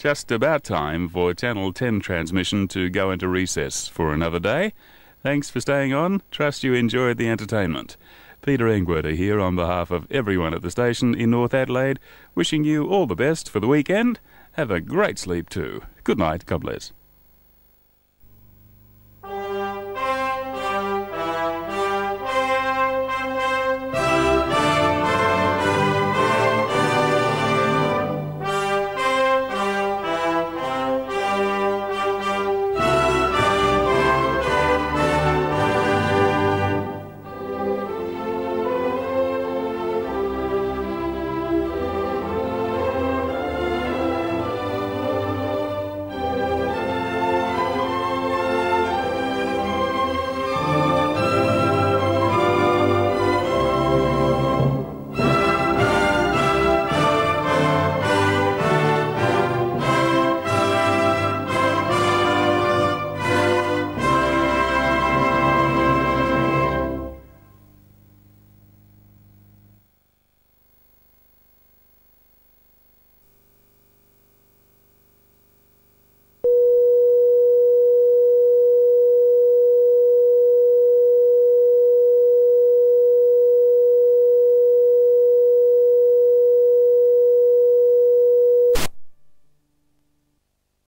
Just about time for Channel 10 transmission to go into recess for another day. Thanks for staying on. Trust you enjoyed the entertainment. Peter Engwerder here on behalf of everyone at the station in North Adelaide, wishing you all the best for the weekend. Have a great sleep too. Good night. God bless.